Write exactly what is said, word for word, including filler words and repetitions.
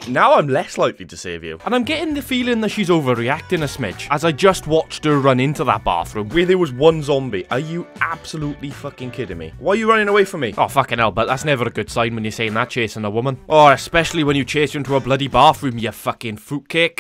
Now I'm less likely to save you. And I'm getting the feeling that she's overreacting a smidge, as I just watched her run into that bathroom. Where there was one zombie. Are you absolutely fucking kidding me? Why are you running away from me? Oh, fucking hell, but that's never a good sign when you're saying that chasing a woman. Oh, especially when you chase her into a bloody bathroom, you fucking fruitcake.